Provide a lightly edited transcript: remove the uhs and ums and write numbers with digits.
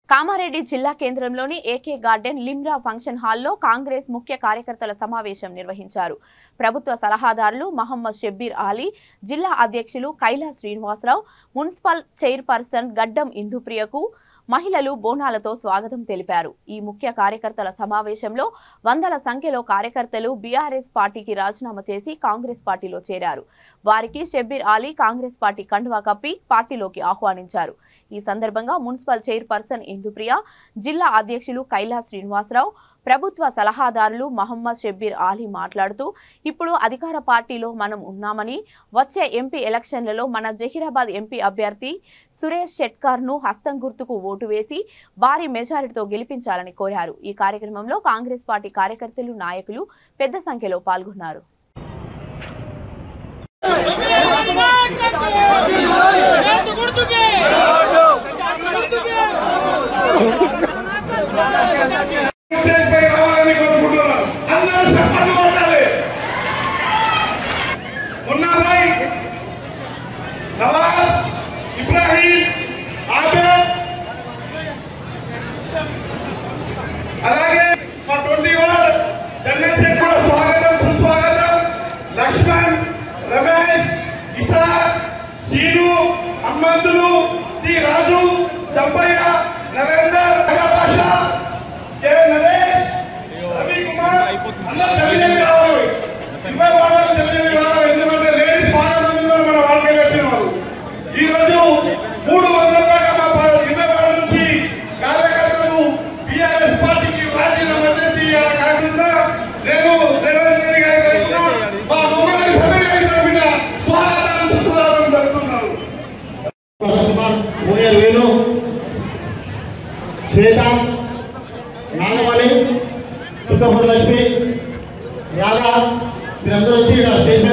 కామారెడ్డి జిల్లా కేంద్రంలోని AK garden Limra function హాల్లో కాంగ్రెస్ ముఖ్య కార్యకర్తల సమావేశం నిర్వహించారు. ప్రభుత్వ సలహాదారులు మహమ్మద్ షబ్బీర్ అలీ, జిల్లా అధ్యక్షులు కైలా శ్రీనివాసరావు, మున్సిపల్ చైర్పర్సన్ గడ్డం ఇందుప్రియకు మహిళలు బోనాలతో స్వాగతం తెలిపారు. ఈ ముఖ్య కార్యకర్తల సమావేశంలో వందల సంఖ్యలో కార్యకర్తలు బీఆర్ఎస్ పార్టీకి రాజీనామా చేసి కాంగ్రెస్ పార్టీలో చేరారు. వారికి షబ్బీర్ అలీ కాంగ్రెస్ పార్టీ కండువా కప్పి పార్టీలోకి ఆహ్వానించారు. ఈ సందర్భంగా మున్సిపల్ చైర్పర్సన్ ఇందుప్రియ, జిల్లా అధ్యక్షులు కైలా శ్రీనివాసరావు, ప్రభుత్వ సలహాదారులు మహమ్మద్ షబ్బీర్ అలీ మాట్లాడుతూ ఇప్పుడు అధికార పార్టీలో మనం ఉన్నామని, వచ్చే ఎంపీ ఎలక్షన్లలో మన జహీరాబాద్ ఎంపీ అభ్యర్థి సురేష్ షెట్కర్ ను హస్తం గుర్తుకు ఓటు వేసి భారీ మెజారిటీతో గెలిపించాలని కోరారు. ఈ కార్యక్రమంలో కాంగ్రెస్ పార్టీ కార్యకర్తలు, నాయకులు పెద్ద సంఖ్యలో పాల్గొన్నారు. అలాగే మా 21 చంద్రశేఖర్ స్వాగతం సుస్వాగతం, లక్ష్మణ్, రమేష్, ఇసాక్, సీను, అమ్మంతులు, టి రాజు, చంపయ్య, నరేందర్, భాష, కె నరేష్, రవి కుమార్ అందరూ జమిని రావాలి. 20 వారాలు జమిని రావాలి. ఎందుకంటే లేడీస్ బాగా మంది మన వాళ్ళకి వచ్చిన వాళ్ళు ఈ రోజు 300 దాకా మా 20 వారాల నుంచి కార్యకర్తలు బీఆర్ఎస్ పార్టీకి రాజీనామా చేసి నేను రేవంత్ రెడ్డి గారి తరఫున మా ముఖ్యమంత్రి సభ్యుల గారి తరఫున స్వాగతం సుస్వాగతం జరుపుతున్నారు. వేణు, శ్వేత, నాగమణి, చుక్కపూడి లక్ష్మి, యాగా మీరందరూ వచ్చి స్టేజ్